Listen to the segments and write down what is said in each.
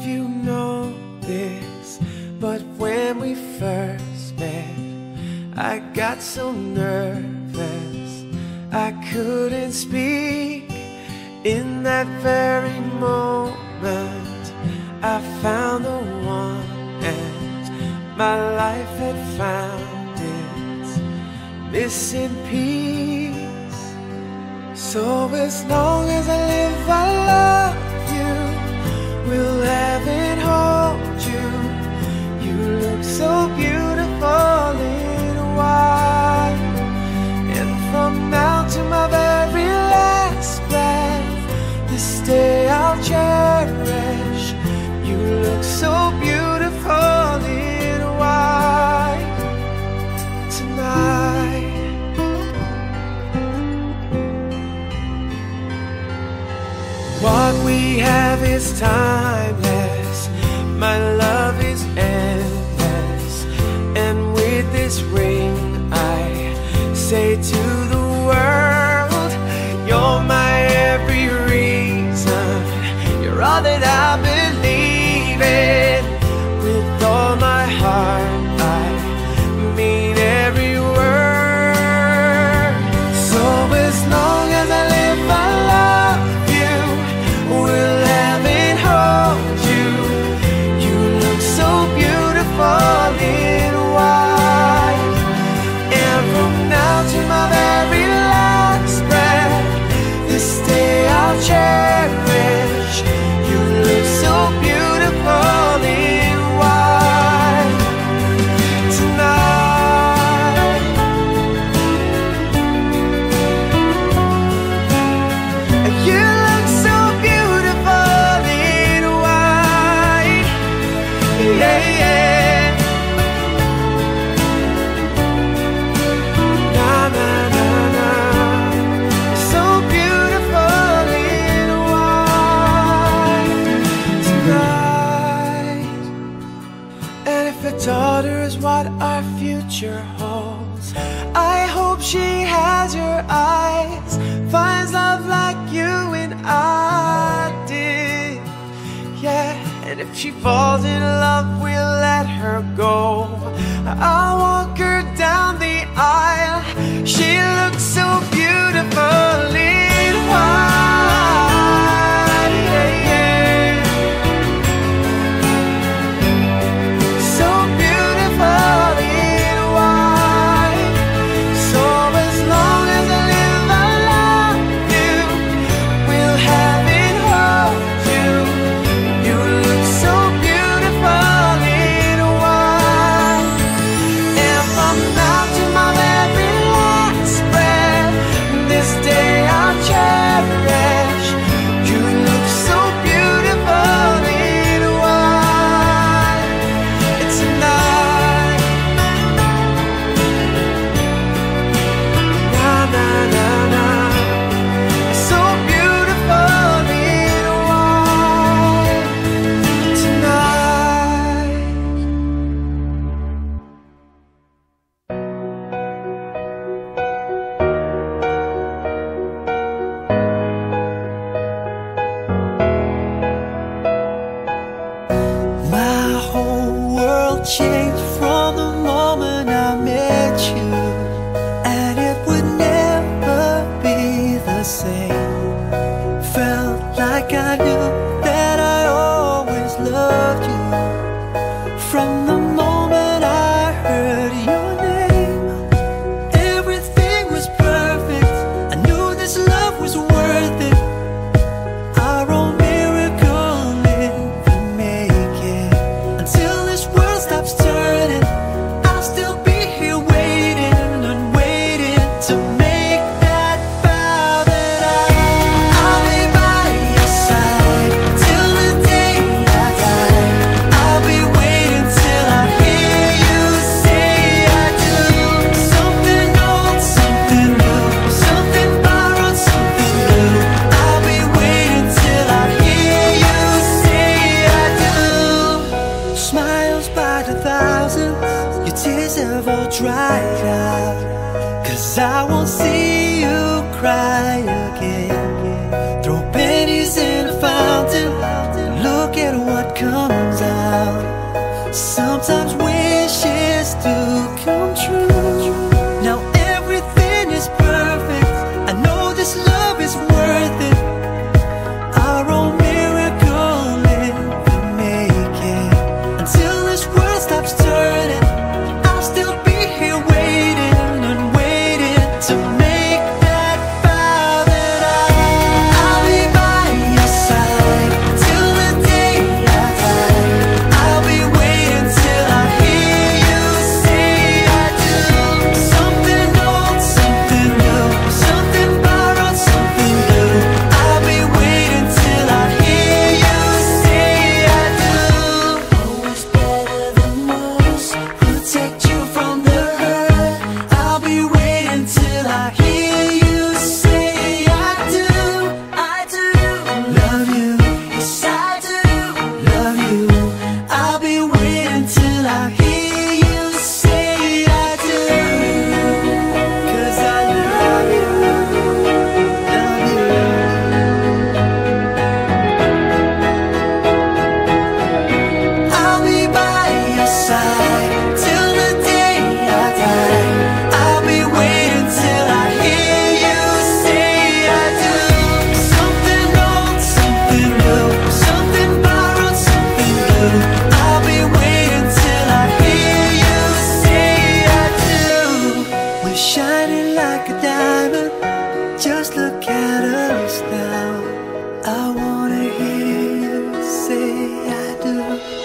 you know this, but when we first met, I got so nervous I couldn't speak. In that very moment I found the one, and my life had found its missing piece. So as long as I live, I love you, will have and hold you. You look so beautiful in white, and from now to my very last breath, this day I'll cherish. You look so beautiful in white tonight. What we have is timeless, my love is endless, and with this ring I say to the world, you're my every reason, you're all that I believe in. With all my heart I mean every word. So as long as I live, I love you, will have and hold you. You look so beautiful in white, and from now to my very last breath, this day I'll cherish. You look so beautiful in white tonight. And you look so beautiful in white, yeah, yeah. Na na na na, so beautiful in white tonight. And if a daughter is what our future holds, I hope she has your eyes, finds love like you and I did, yeah. And if she falls in love, we'll let her go. I'll walk her down the aisle. She looks so beautiful in white, yeah, yeah. So beautiful in white. So as long as I live, I love you, will have and hold you. You look so beautiful in white, and from now to my very last breath, this day I'll cherish. You look so beautiful in white tonight. Na na na na, so beautiful in white tonight. My whole world changed from the moment I met you, and it would never be the same. Felt like I knew that I always loved you. From the moment I heard your name, everything was perfect. I knew this love was worth it. Our own miracle in the making. Until this world stops turning, I'll still be here waiting and waiting to make that vow that I'll be by your side till the day I die. I'll be waiting till I hear you say I do. Something old, something new, something borrowed, something new. I'll be waiting till I hear you say I do. Smiles by the thousands, your tears have all dried out. 'Cause I won't see you cry again. Throw pennies in a fountain, look at what comes out. Sometimes wishes do come true. Now everything is perfect. I know this love is worth it. Our own miracle in the making. Until this world stops turning, I'll still be here waiting and waiting to make that vow that I'll be by your side till the day I die. I'll be waiting till I hear you say I do. Something old, something new, something borrowed, something new. I'll be waiting till I hear you say I do. Always better than most, protect you from the hurt. I'll be waiting till I hear you say I do. I do love you, yes I do love you. I'll be waiting till I hear you say I do. 'Cause I love you, love you. I'll be by your side till the day I die. I'll be waiting till I hear you say I do. Something old, something new, something borrowed, something new. I'll be waiting till I hear you say I do. We're shining like a diamond. Just look at us now. I wanna hear you say I do.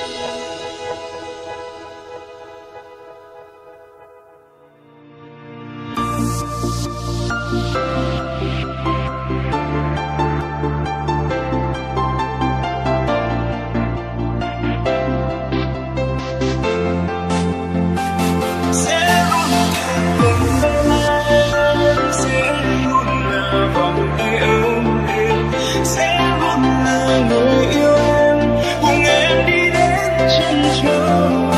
Người yêu em cùng em đi đến chân trời.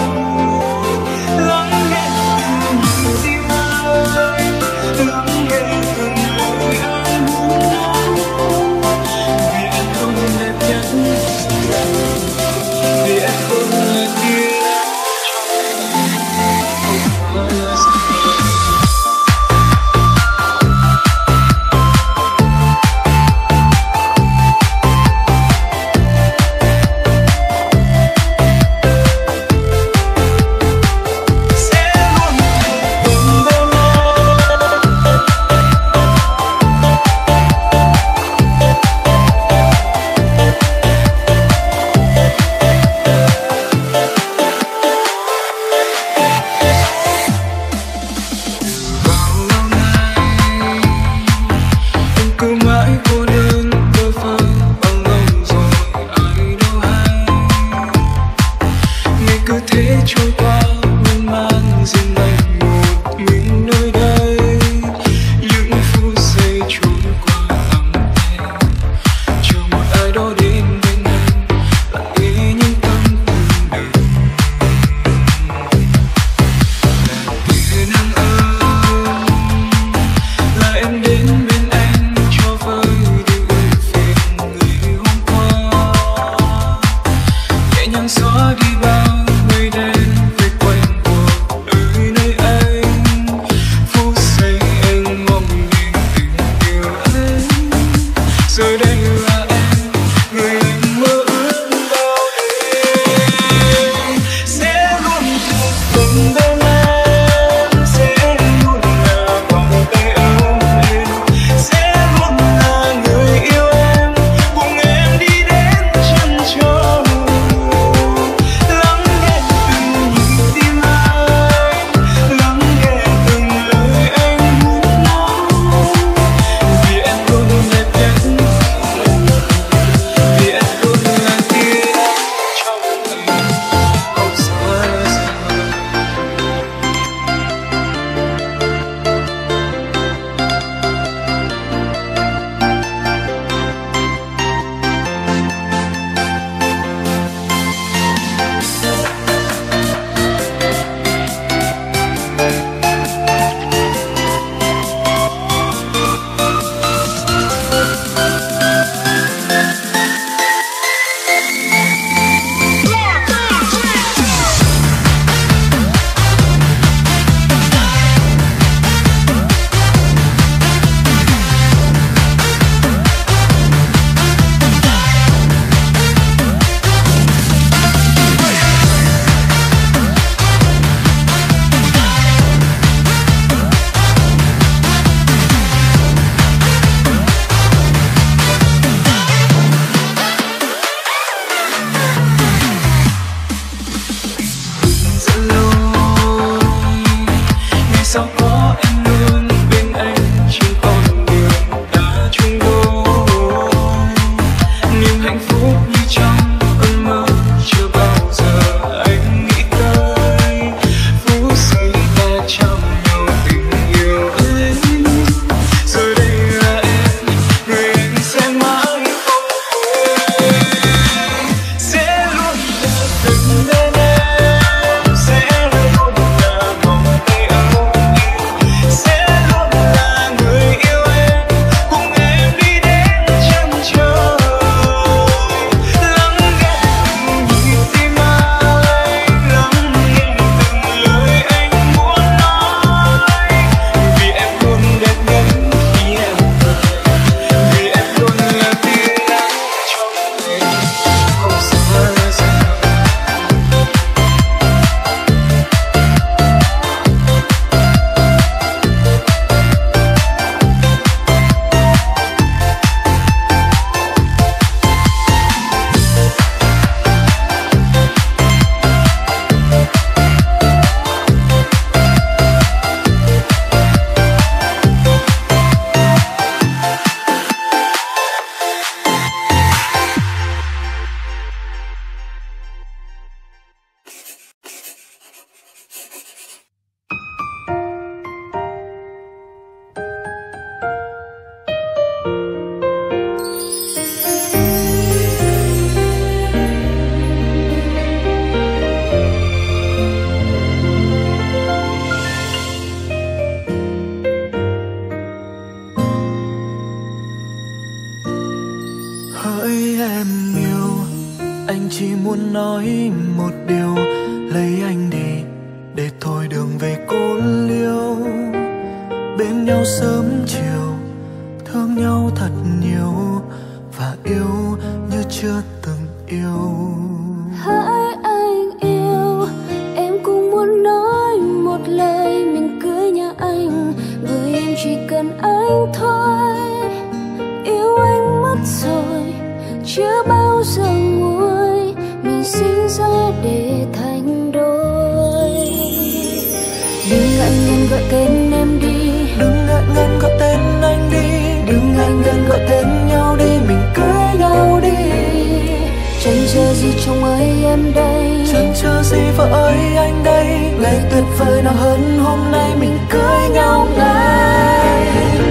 nói một điều, lấy anh đi để thôi đường về cô liêu. Bên nhau sớm chiều, thương nhau thật nhiều và yêu như chưa từng yêu. Hỡi anh yêu, em cũng muốn nói một lời mình cưới nhà anh, bởi em chỉ cần anh thôi. Yêu anh mất rồi, chưa bao giờ nguôi, mình sinh ra để thành đôi. Đừng ngại ngần gọi tên em đi, đừng ngại ngần gọi tên anh đi, đừng ngại ngần gọi tên nhau đi, mình cưới nhau đi. Chẳng chờ gì chồng ơi em đây, chẳng chờ gì vợ ơi anh đây, ngày tuyệt vời nào hơn hôm nay mình cưới nhau ngay.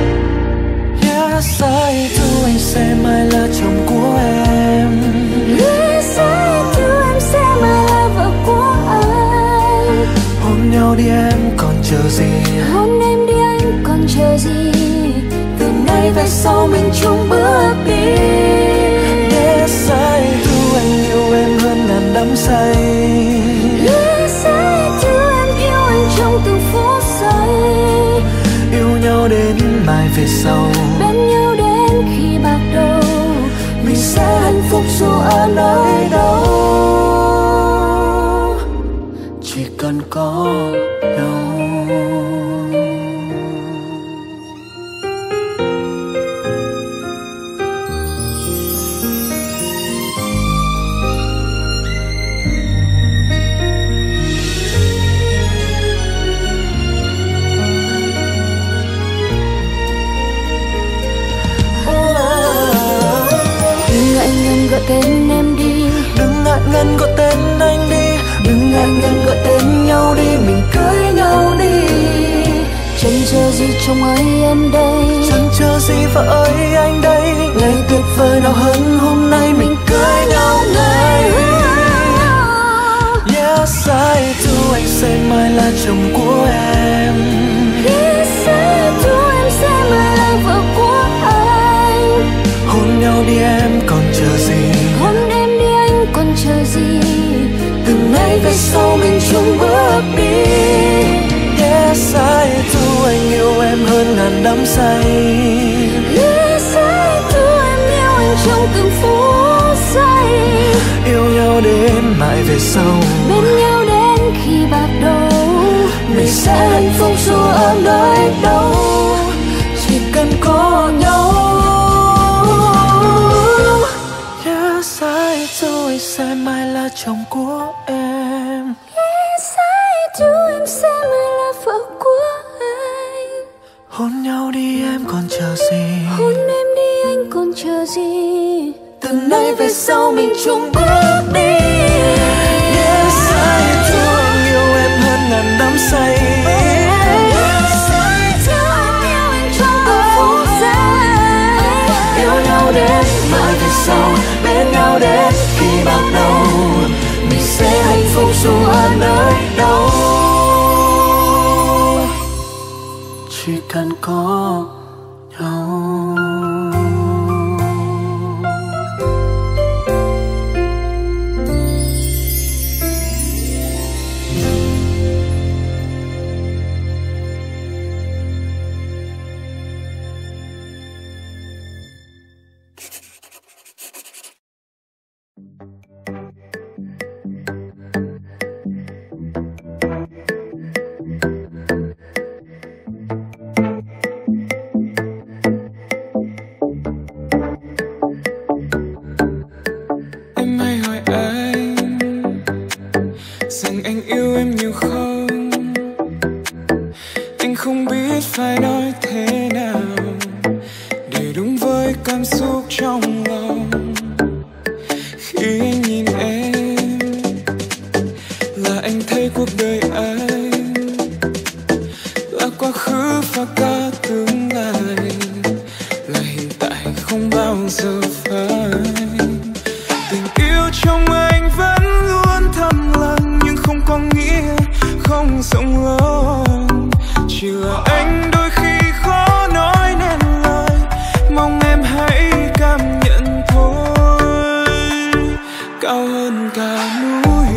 Yes, I do, anh sẽ mãi là chồng của em. Yes, I do, em sẽ mãi là vợ của anh. Hôn nhau đi em còn chờ gì, hôn em đi anh còn chờ gì, từ nay về sau mình chung bước đi. Yes, I do, anh yêu em hơn ngàn đắm say. Yes, I do, em yêu anh trong từng phút giây. Yêu nhau đến mai về sau, bên nhau đến khi bạc đầu, mình sẽ hạnh phúc dù ở nơi đâu, chỉ cần có nhau. Gọi tên em đi, đừng ngại ngần gọi tên anh đi, đừng ngại ngần gọi tên nhau đi, mình cưới nhau đi. Chẳng chờ gì chồng ơi em đây, chẳng chờ gì vợ ơi anh đây, ngày tuyệt vời nào hơn hôm nay mình cưới nhau ngay. Yes, I do, anh sẽ mãi là chồng của em. Yes, I do, em sẽ mãi là vợ của anh. Hôn nhau đi em còn chờ gì, hôn em đi anh còn chờ gì, từ nay về sau mình chung bước đi. Yes, I do, anh yêu em hơn ngàn đắm say. Yes, I do, em yêu anh trong từng phút giây. Yêu nhau đến mãi về sau, bên nhau đến khi bạc đầu, mình sẽ hạnh phúc dù ở nơi đâu, chỉ cần có nhau. Yes, I do, anh sẽ mãi là chồng của em. Yes, I do, em sẽ mãi là vợ của anh. Hôn nhau đi em còn chờ gì, hôn em đi anh còn chờ gì, từ nay về sau mình chung bước đi. Yes, I do, anh yêu em hơn ngàn đắm say. Yes, I do, em yêu anh trong từng phút giây. Yêu nhau đến mãi về sau, bên nhau đến khi bạc đầu, mình sẽ hạnh phúc dù ở nơi đâu, chỉ cần có nhau. Tình yêu trong anh vẫn luôn thầm lặng, nhưng không có nghĩa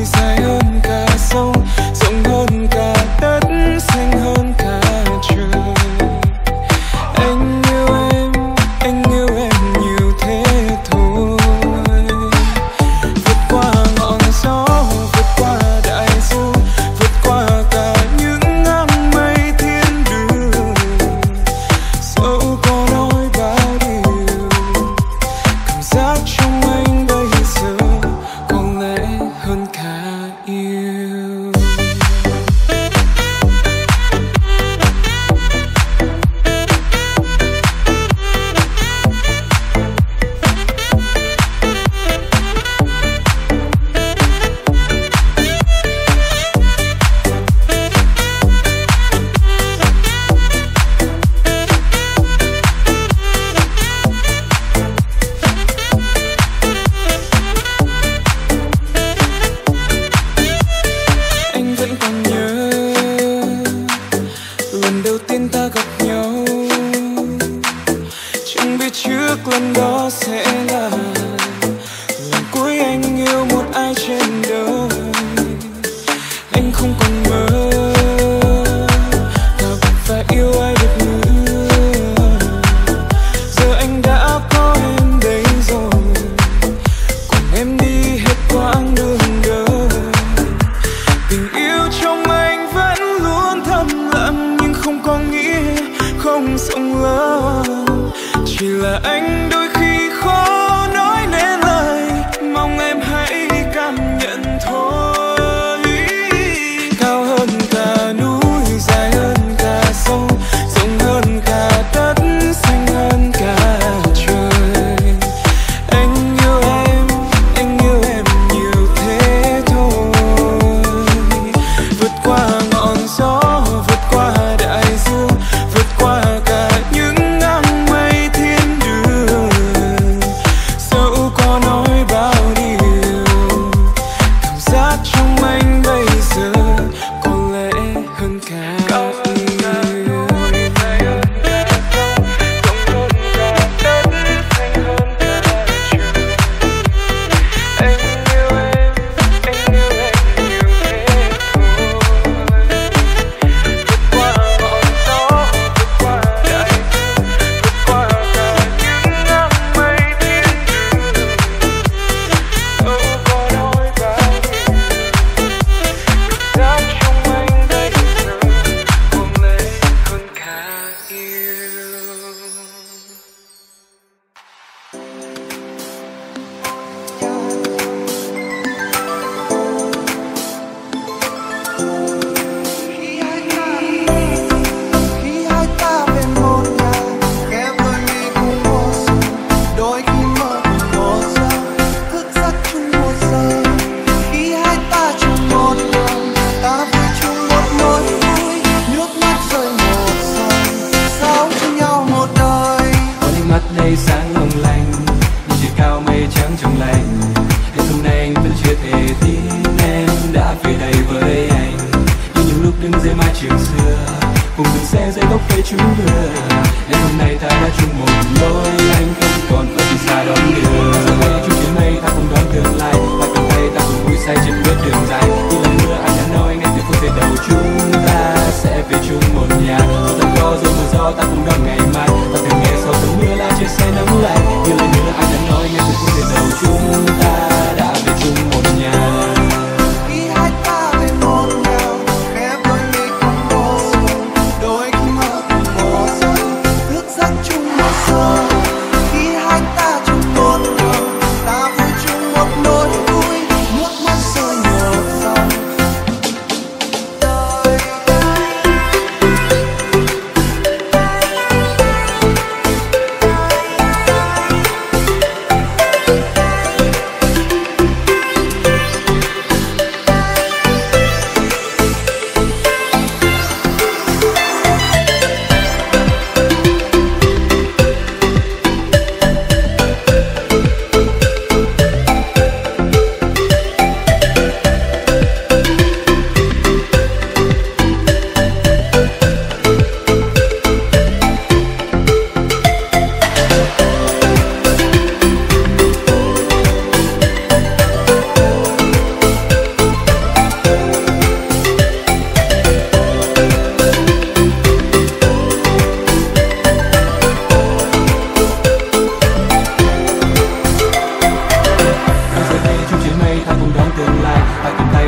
dài hơn cả sông, rộng hơn cả đất, xanh hơn cả trời. Anh yêu em nhiều thế thôi. Vượt qua ngọn gió, vượt qua đại dương, vượt qua cả những áng mây thiên đường. Dẫu có nói bao điều, cảm giác trong anh bây giờ có lẽ hơn cả yêu.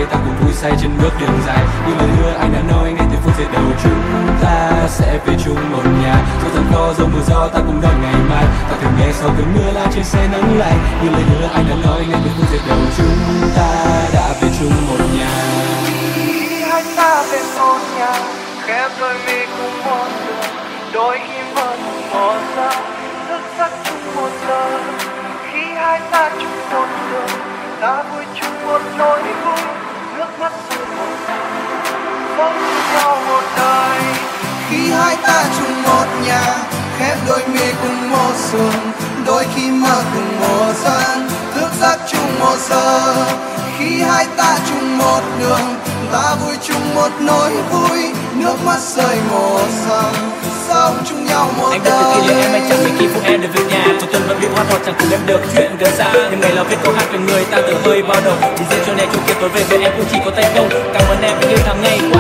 ta cùng vui say trên bước đường dài. Như lời hứa anh đã nói ngay từ phút giây đầu, chúng ta sẽ về chung một nhà. Dù gian khó dẫu mưa gió ta cùng đón ngày mai, ta thường nghe sau cơn mưa lá trên xe nắng lạnh. Như lời hứa anh đã nói ngay từ phút giây đầu, chúng ta đã về chung một nhà. Khi hai ta về một nhà, khép đôi mi cùng một đường, đôi khi mơ cùng một giờ, thức giấc chung một giờ. Khi hai ta chung một đường, ta vui chung một nỗi vui, nước mắt rơi một dòng, sống chung nhau một đời. Khi hai ta chung một nhà, khép đôi mi cùng một giường, đôi khi mơ cùng một giờ, thức giấc chung một giờ. Khi hai ta chung một đường, ta vui chung một nỗi vui, nước mắt rơi một dòng, sống chung nhau một anh đời. biết từ khi yêu em anh chẳng mấy khi phụ em được về nhà. Trong tuần vẫn bị hoa thọt chẳng cùng em được chuyện gần xa. Nhưng ngày là viết câu hát về người ta tự hơi bao đầu. Chỉ riêng cho này chung kia tối về em cũng chỉ có tay không. Cảm ơn em vì yêu tháng ngày qua.